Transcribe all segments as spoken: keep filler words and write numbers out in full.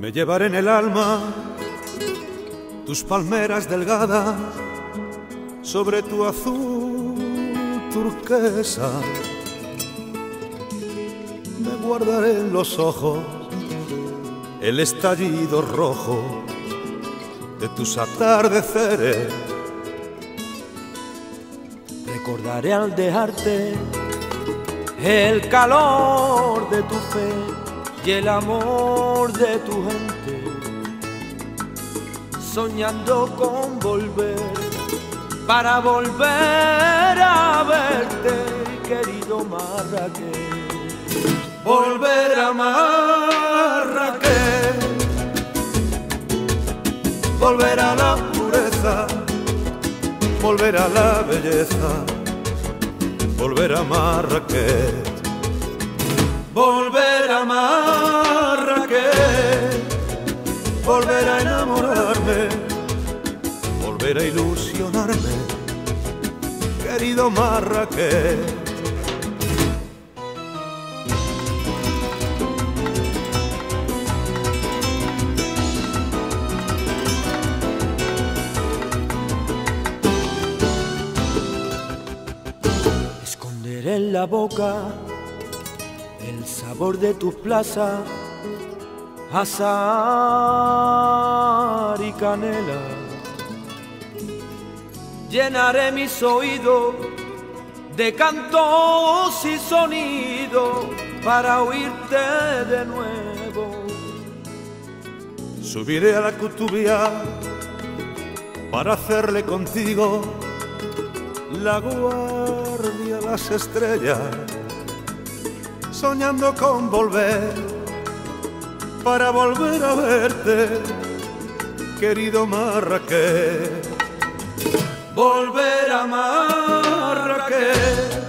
Me llevaré en el alma tus palmeras delgadas sobre tu azul turquesa. Me guardaré en los ojos el estallido rojo de tus atardeceres. Recordaré al dejarte el calor de tu fe y el amor de tu gente, soñando con volver, para volver a verte, querido Marrakech. Volver a Marrakech, volver a la pureza, volver a la belleza, volver a Marrakech. Volver a Marrakech, volver a enamorarme, volver a ilusionarme, querido Marrakech. Esconderé en la boca el sabor de tus plazas, azahar y canela. Llenaré mis oídos de cantos y sonidos para oírte de nuevo. Subiré a la Kutubia para hacerle contigo la guardia a las estrellas, soñando con volver, para volver a verte, querido Marrakech. Volver a Marrakech,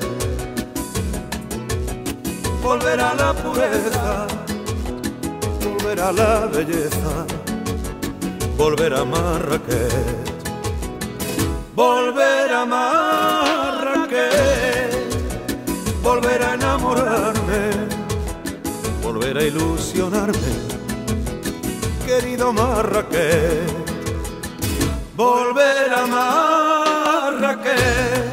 volver a la pureza, volver a la belleza, volver a Marrakech. Volver a Marrakech, volver a enamorarme, volver a ilusionarme, querido Marrakech. Volver a Marrakech,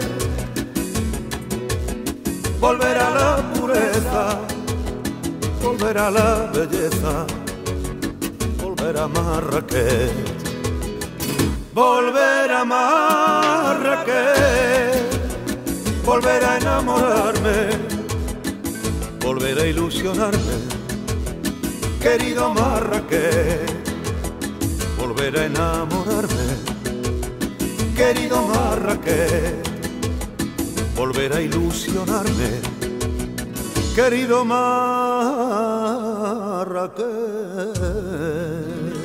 volver a la pureza, volver a la belleza, volver a Marrakech. Volver a Marrakech, volver a enamorarme, volver a ilusionarme, querido Marrakech. Volver a enamorarme, querido Marrakech. Volver a ilusionarme, querido Marrakech.